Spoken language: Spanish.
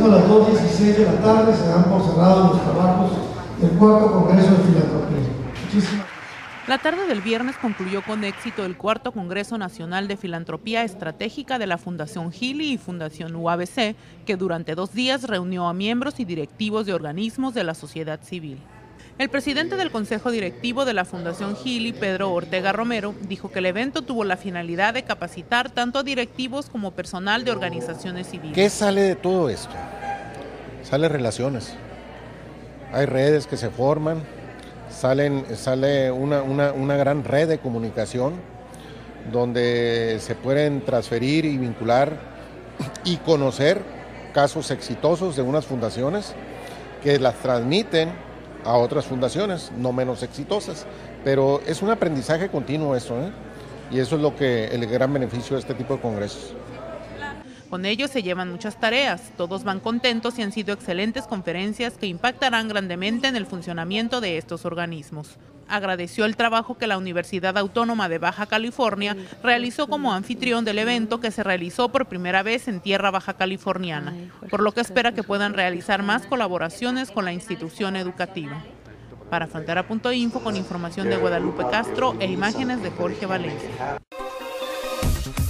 Siendo las 2:16 de la tarde, se dan por cerrados los trabajos del cuarto Congreso de Filantropía. Muchísimas gracias. La tarde del viernes concluyó con éxito el cuarto Congreso Nacional de Filantropía Estratégica de la Fundación Gili y Fundación UABC, que durante 2 días reunió a miembros y directivos de organismos de la sociedad civil. El presidente del Consejo Directivo de la Fundación Gili, Pedro Ortega Romero, dijo que el evento tuvo la finalidad de capacitar tanto a directivos como personal de organizaciones civiles. ¿Qué sale de todo esto? Sale relaciones. Hay redes que se forman. Sale una gran red de comunicación donde se pueden transferir y vincular y conocer casos exitosos de unas fundaciones que las transmiten a otras fundaciones no menos exitosas. Pero es un aprendizaje continuo eso, ¿eh? Y eso es lo que el gran beneficio de este tipo de congresos. Con ellos se llevan muchas tareas, todos van contentos y han sido excelentes conferencias que impactarán grandemente en el funcionamiento de estos organismos. Agradeció el trabajo que la Universidad Autónoma de Baja California realizó como anfitrión del evento que se realizó por primera vez en tierra baja californiana, por lo que espera que puedan realizar más colaboraciones con la institución educativa. Para Frontera.info, con información de Guadalupe Castro e imágenes de Jorge Valencia.